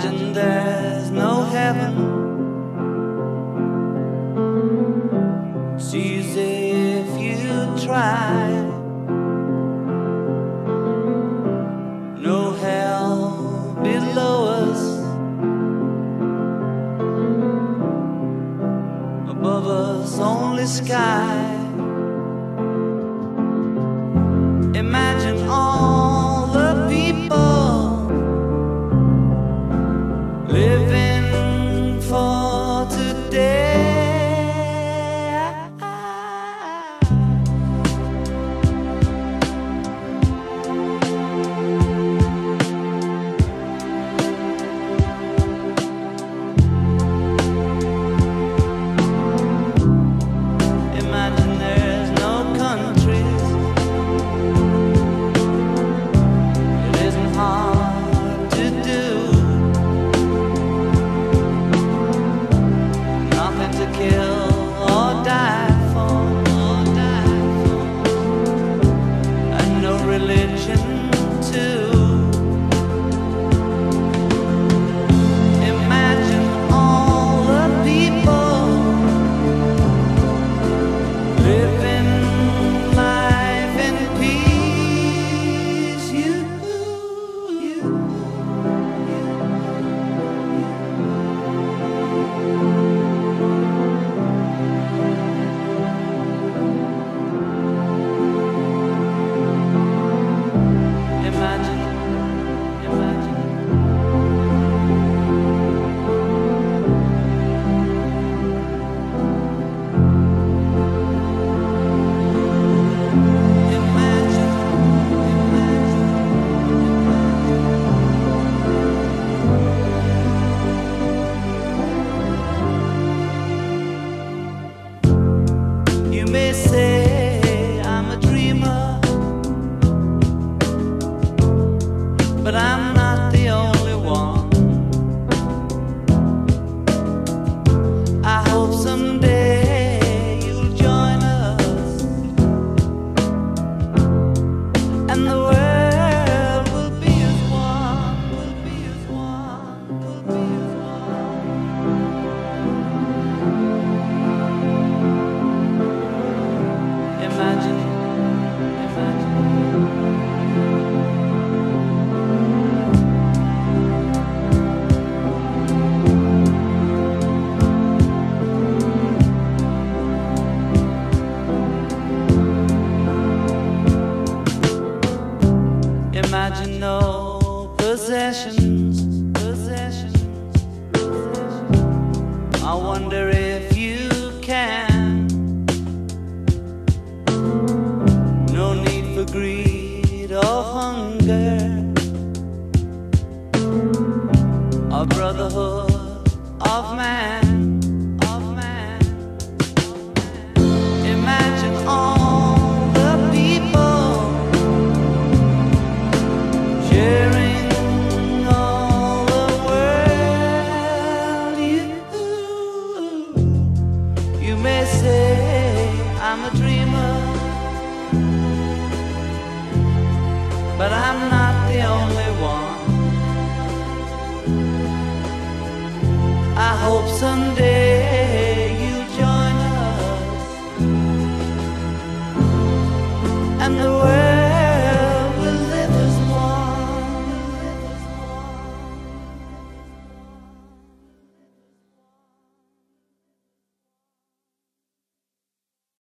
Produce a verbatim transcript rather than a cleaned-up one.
Imagine there's no heaven. It's easy if you try. No hell below us, above us only sky. Imagine all the people living for today. Imagine there's no countries. It isn't hard to do. Nothing to kill or die for, or die for, and no religion too. Imagine all the people living life in peace. You, you, imagine, imagine. Imagine, imagine. You may say I'm a dreamer, but I'm not the only one. I hope someday you'll join us, and the world will be as one, will be as one, will be as one. Imagine, imagine. Imagine no possessions, possessions, possessions. I wonder if you can. No need for greed or hunger, a brotherhood of man, of man. Imagine all the people sharing all the world. You, you may say I'm a dreamer, but I'm not the only one. I hope someday